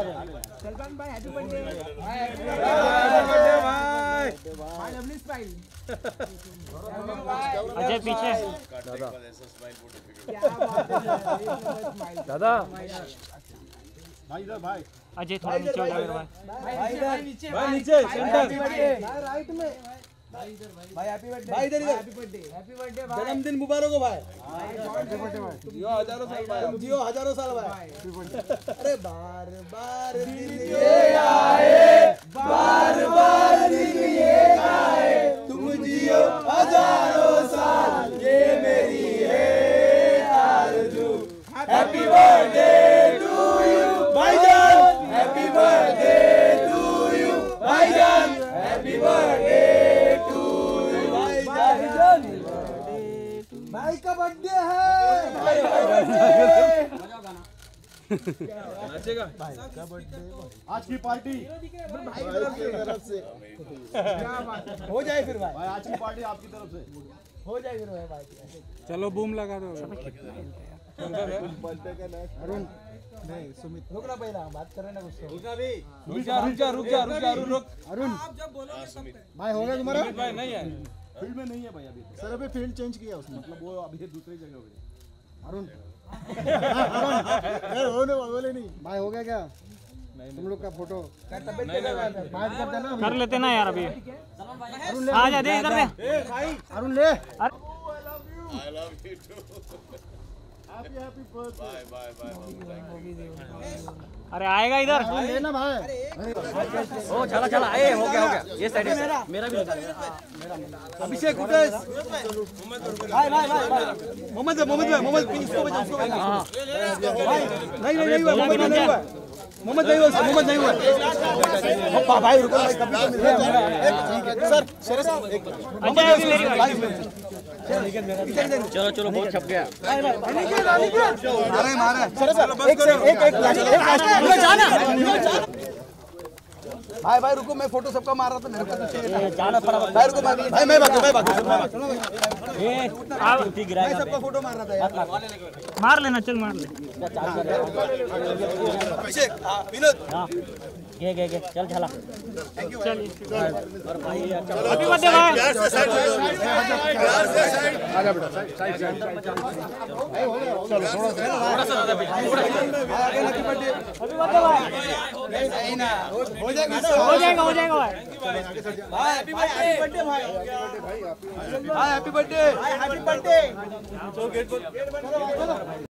सलमान भाई happy birthday भाई। Lovely smile. Ajay पीछे दादा भाई इधर भाई। अजय थोड़ा नीचे हो जाएगा भाई नीचे भाई नीचे सेंटर राइट में भाई इधर भाई हैप्पी बर्थडे भाई इधर हैप्पी बर्थडे भाई। जन्मदिन मुबारक हो भाई। हैप्पी बर्थडे भाई। जियो हजारों साल भाई। जियो हजारों साल भाई। अरे बार बार दिन ये आए, बार बार दिन ये आए, तुम जियो हजारों साल, ये मेरी है आरज़ू। हैप्पी बर्थडे टू यू भाईजान, हैप्पी बर्थडे टू यू भाईजान, हैप्पी बर्थडे टू यू भाईजान। भाई का बर्थडे है। नाचेगा भाई का बर्थडे। आज की पार्टी भाई की तरफ से क्या बात है। हो जाए फिर भाई। भाई आज की पार्टी आपकी तरफ से हो जाए फिर भाई। चलो बूम लगा दो। अरुण नहीं सुमित रुक ना पहला बात कर रहे ना कुछ। रुक जा भी। रुक जा रुक। अरुण भाई हो गया तुम्हारा। भाई नहीं है फील्ड में नहीं है भाई अभी। सर अभी फील्ड चेंज किया उसने। मतलब वो अभी दूसरी जगह हो गई। अरुण होने वाले नहीं भाई। हो गया क्या तुम लोग का फोटो? तबियत कैसा है? बात करते ना कर लेते ना यार अभी। अरुण ले आ जा दे इधर दे। अरुण ले। I love you too. Happy birthday. Bye. अरे आएगा इधर। अरुण ले ना भाई। ओ चला ए हो गया ये साइड मेरा भी लगा। अभिषेक उदय भाई मोहम्मद इसको बजा भाई। नहीं हुआ मोहम्मद नहीं हुआ। भाई रुको भाई कभी तो मिल रहा है सर। चलो बहुत छप गया। मारे भाई रुको मैं फोटो सबका मार रहा था। मेरे को तो चाहिए जाना फटाफट। भाई रुको भाई मैं भागू मैं सबका फोटो मार रहा था यार। मार लेना चल मार ले। अभिषेक विनोद गे चल झला। चल और भाई हैप्पी बर्थडे भाई। आजा बेटा साइड चलो थोड़ा सा आगे हैप्पी बर्थडे भाई। नहीं ना हो जाएगा भाई। भाई हैप्पी बर्थडे भाई। Happy birthday.